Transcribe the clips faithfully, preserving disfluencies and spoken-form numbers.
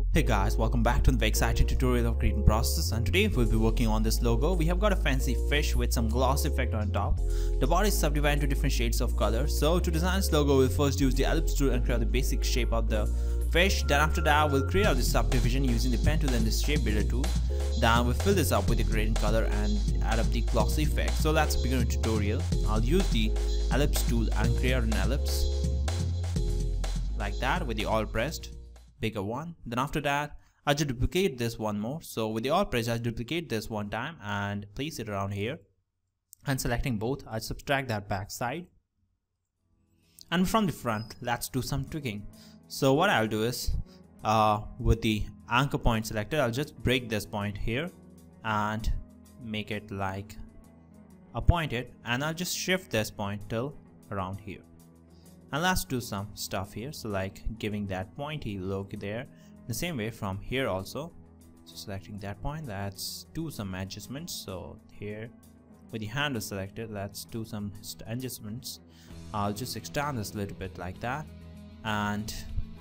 Hey guys, welcome back to the exciting tutorial of Creatnprocess, and today we'll be working on this logo. We have got a fancy fish with some gloss effect on top. The body is subdivided into different shades of color. So to design this logo, we'll first use the Ellipse tool and create the basic shape of the fish. Then after that, we'll create out the subdivision using the pen tool and the shape builder tool. Then we'll fill this up with the gradient color and add up the glossy effect. So let's begin the tutorial. I'll use the Ellipse tool and create an ellipse like that with the Alt pressed. Bigger one. Then after that, I just duplicate this one more. So with the Alt press, I duplicate this one time and place it around here. And selecting both, I subtract that back side. And from the front, let's do some tweaking. So what I'll do is, uh, with the anchor point selected, I'll just break this point here and make it like a pointed, and I'll just shift this point till around here. And let's do some stuff here, so like giving that pointy look there. The same way from here also, so selecting that point, let's do some adjustments. So here with the handle selected, let's do some adjustments. I'll just extend this a little bit like that, and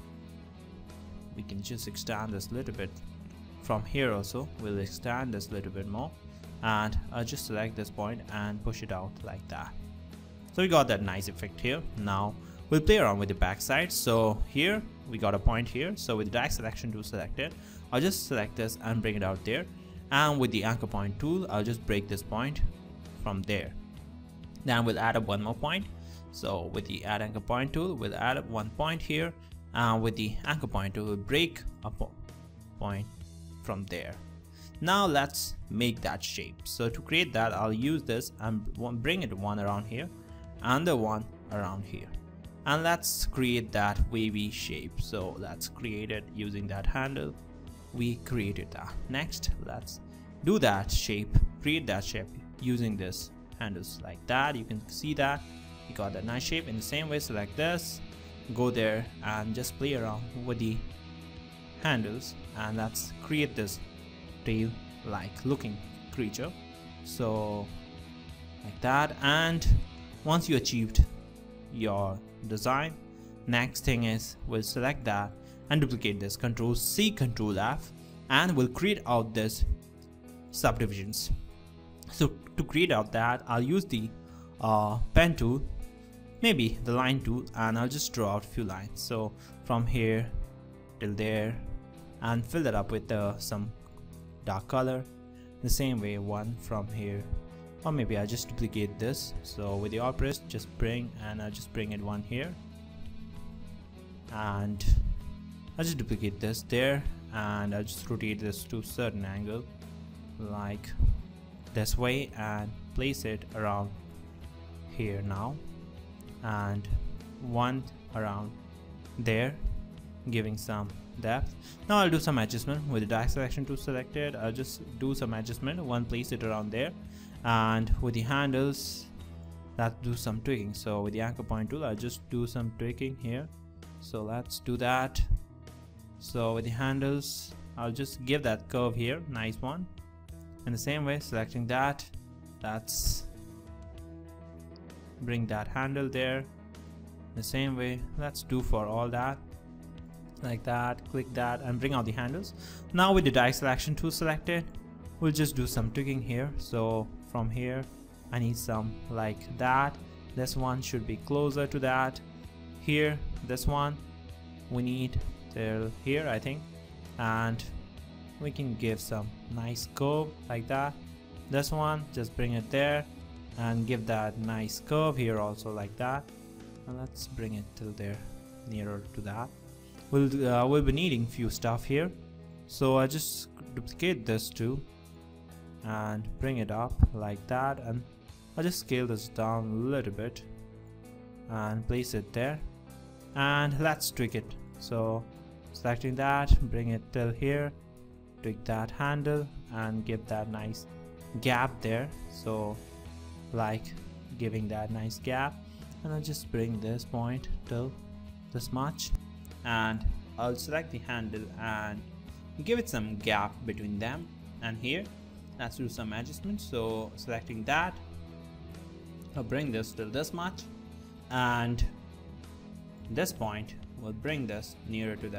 we can just extend this a little bit from here also. We'll extend this a little bit more, and I'll just select this point and push it out like that. So we got that nice effect here. Now we'll play around with the backside. So here we got a point here. So with the direct selection tool selected, I'll just select this and bring it out there. And with the anchor point tool, I'll just break this point from there. Then we'll add up one more point. So with the add anchor point tool, we'll add up one point here. And with the anchor point tool, we'll break a point from there. Now let's make that shape. So to create that, I'll use this and bring it one around here and the one around here. And let's create that wavy shape. So let's create it using that handle. We created that. Next, let's do that shape, create that shape using this handles like that. You can see that we got that nice shape. In the same way, select this, go there and just play around with the handles, and let's create this tail like looking creature. So like that. And once you achieved your design, next thing is we'll select that and duplicate this, Control C, Control F, and we'll create out this subdivisions. So to create out that, I'll use the uh, pen tool, maybe the line tool, and I'll just draw out a few lines. So from here till there, and fill that up with uh, some dark color. The same way, one from here, or maybe I just duplicate this. So with the Alt press, just bring, and I'll just bring it one here, and I'll just duplicate this there, and I'll just rotate this to a certain angle like this way and place it around here now, and one around there, giving some depth. Now I'll do some adjustment with the direct selection tool selected. I'll just do some adjustment, one place it around there, and with the handles, let's do some tweaking. So with the anchor point tool, I'll just do some tweaking here. So let's do that. So with the handles, I'll just give that curve here, nice one. In the same way, selecting that, let's bring that handle there. The same way, let's do for all that like that. Click that and bring out the handles. Now with the direct selection tool selected, we'll just do some tweaking here. So from here, I need some like that. This one should be closer to that. Here, this one we need till here, I think, and we can give some nice curve like that. This one, just bring it there and give that nice curve here also like that. And let's bring it till there, nearer to that. We'll uh, we'll be needing few stuff here. So I just duplicate this too and bring it up like that, and I'll just scale this down a little bit and place it there, and let's tweak it. So selecting that, bring it till here, tweak that handle and give that nice gap there. So like giving that nice gap, and I'll just bring this point till this much, and I'll select the handle and give it some gap between them and here. Let's do some adjustments. So selecting that, I'll bring this till this much, and this point will bring this nearer to that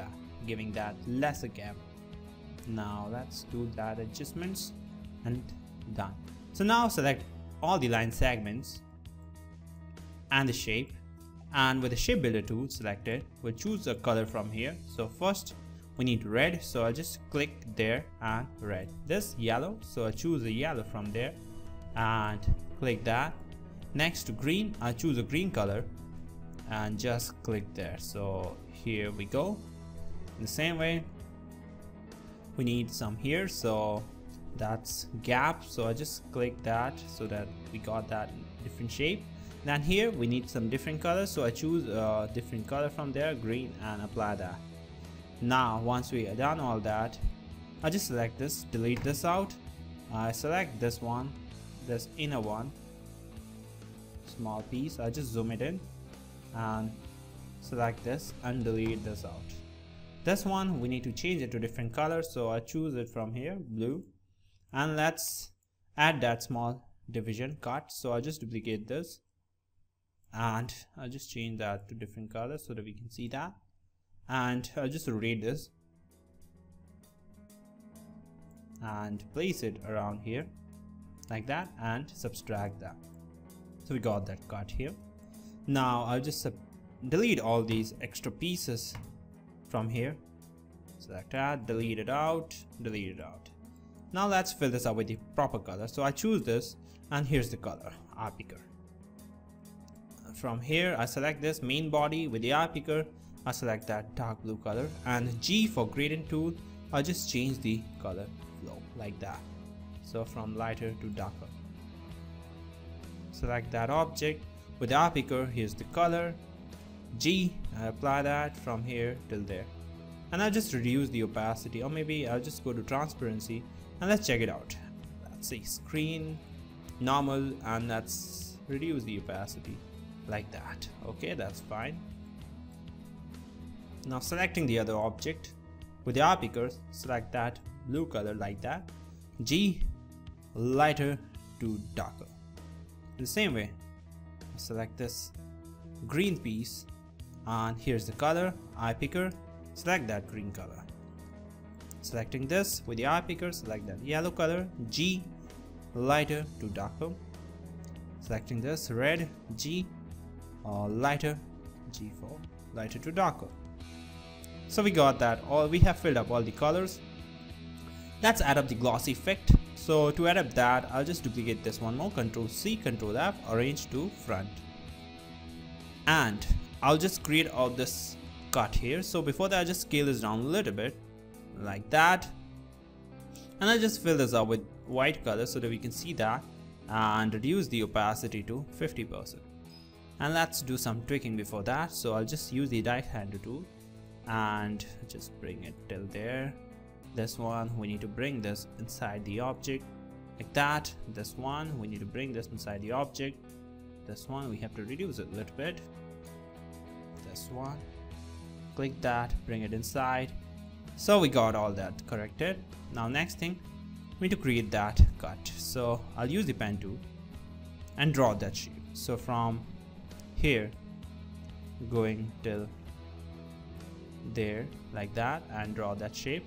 giving that lesser gap. Now let's do that adjustments and done. So now select all the line segments and the shape, and with the shape builder tool selected, we'll choose a color from here. So first we need red, so I'll just click there and red. This yellow, so I choose the yellow from there and click that. Next to green, I choose a green color and just click there. So here we go. In the same way, we need some here, so that's gap, so I just click that so that we got that different shape. Then here we need some different colors, so I choose a different color from there, green, and apply that. Now once we are done all that, I just select this, delete this out. I select this one, this inner one, small piece. I just zoom it in and select this and delete this out. This one we need to change it to different color, so I choose it from here, blue, and let's add that small division cut. So I just duplicate this and I'll just change that to different colors so that we can see that, and I'll just rotate this and place it around here like that and subtract that. So we got that cut here. Now I'll just delete all these extra pieces from here, select that, delete it out, delete it out. Now let's fill this up with the proper color. So I choose this and here's the color, eye picker. From here I select this main body with the eye picker, I select that dark blue color, and G for gradient tool, I'll just change the color flow like that. So from lighter to darker. Select that object with the eye picker, here's the color, G, I apply that from here till there. And I'll just reduce the opacity, or maybe I'll just go to transparency and let's check it out. Let's see, screen, normal, and let's reduce the opacity like that. Okay, that's fine. Now selecting the other object with the eye picker, select that blue color like that, G, lighter to darker. In the same way, select this green piece and here's the color, eye picker, select that green color. Selecting this with the eye picker, select that yellow color, G, lighter to darker. Selecting this red, G, or lighter, G for lighter to darker. So we got that all, we have filled up all the colors. Let's add up the glossy effect. So to add up that, I'll just duplicate this one more, Control C, Control F, arrange to front. And I'll just create all this cut here. So before that, I'll just scale this down a little bit like that. And I'll just fill this up with white color so that we can see that, and reduce the opacity to fifty percent. And let's do some tweaking before that. So I'll just use the right hand tool and just bring it till there. This one we need to bring this inside the object like that. This one we need to bring this inside the object. This one we have to reduce it a little bit. This one, click that, bring it inside. So we got all that corrected. Now next thing, we need to create that cut. So I'll use the pen tool and draw that shape. So from here going till there like that and draw that shape,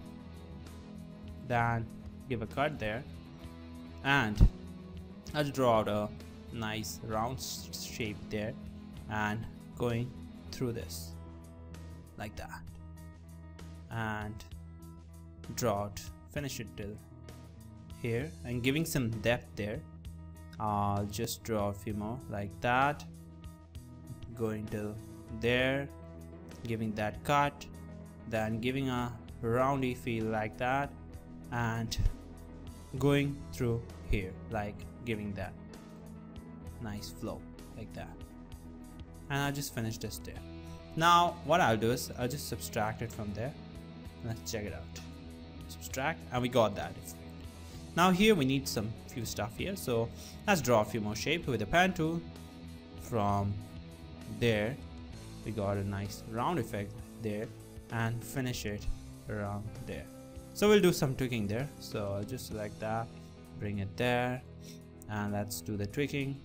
then give a cut there, and I'll draw out a nice round shape there and going through this like that, and draw it, finish it till here and giving some depth there. I'll just draw a few more like that, going till there, giving that cut, then giving a roundy feel like that, and going through here, like giving that nice flow like that. And I'll just finish this there. Now what I'll do is I'll just subtract it from there. Let's check it out. Subtract, and we got that effect. Now here we need some few stuff here, so let's draw a few more shapes with the pen tool. From there we got a nice round effect there, and finish it around there. So we'll do some tweaking there. So I'll just select that, bring it there, and let's do the tweaking.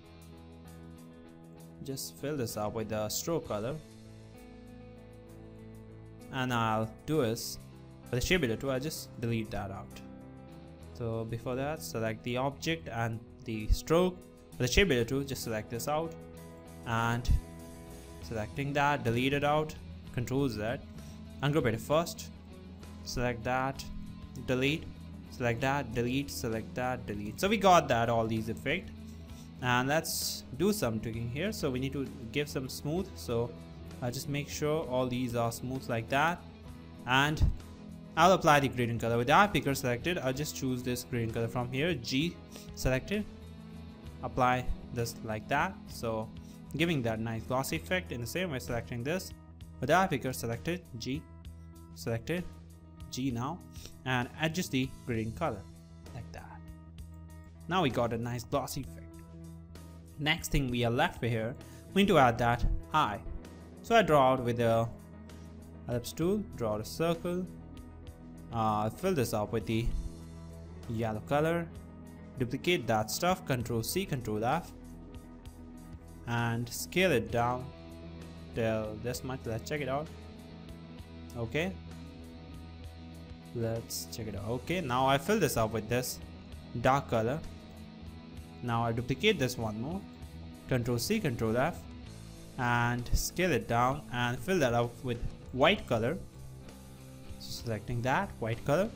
Just fill this up with the stroke color and I'll do is for the shape editor tool, I'll just delete that out. So before that, select the object and the stroke. For the shape editor tool, just select this out, and selecting that, delete it out, Control Z, ungroup it first, select that, delete, select that, delete, select that, delete. So we got that, all these effects, and let's do some tweaking here. So we need to give some smooth, so I'll just make sure all these are smooth like that, and I'll apply the gradient color. With the eye picker selected, I'll just choose this gradient color from here, G selected, apply this like that, so giving that nice glossy effect. In the same way, selecting this with the eye picker selected, G selected, G now, and adjust the gradient color like that. Now we got a nice glossy effect. Next thing we are left with here, we need to add that eye. So I draw out with the ellipse tool, draw out a circle, uh, fill this up with the yellow color, duplicate that stuff, Control C, Control F, and scale it down till this much. Let's check it out. Okay, let's check it out. Okay, now I fill this up with this dark color. Now I duplicate this one more, Control C, Control F, and scale it down and fill that up with white color. So selecting that white color,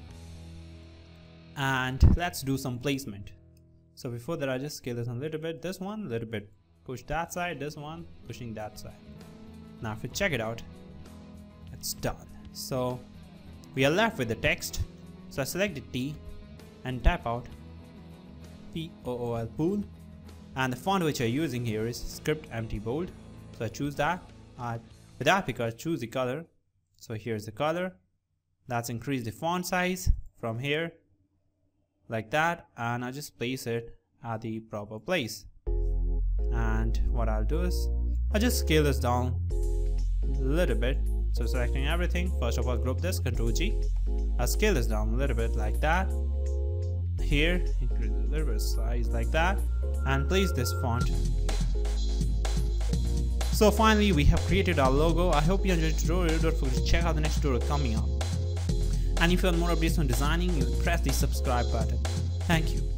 and let's do some placement. So before that, I just scale this a little bit, this one a little bit, push that side, this one pushing that side. Now if you check it out, it's done. So we are left with the text. So I select the T and type out P O O L pool, and the font which I'm using here is Script Empty Bold. So I choose that. I, with that picker, choose the color. So here's the color. Let's increase the font size from here like that, and I'll just place it at the proper place. And what I'll do is I'll just scale this down a little bit. So selecting everything, first of all group this, Control G. I'll scale this down a little bit like that. Here, increase a little bit of size like that, and place this font. So finally, we have created our logo. I hope you enjoyed the tutorial. Don't forget to check out the next tutorial coming up. And if you want more updates on designing, you can press the subscribe button. Thank you.